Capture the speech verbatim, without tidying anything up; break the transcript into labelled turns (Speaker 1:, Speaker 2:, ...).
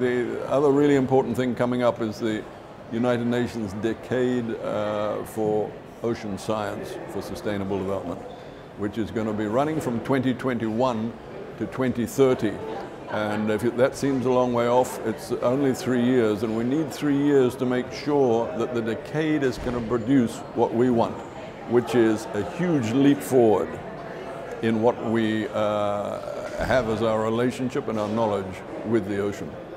Speaker 1: the other really important thing coming up is the United Nations Decade uh, for Ocean Science for Sustainable Development, which is going to be running from twenty twenty-one to twenty thirty. And if it, that seems a long way off, it's only three years, and we need three years to make sure that the decade is going to produce what we want, which is a huge leap forward in what we uh, have as our relationship and our knowledge with the ocean.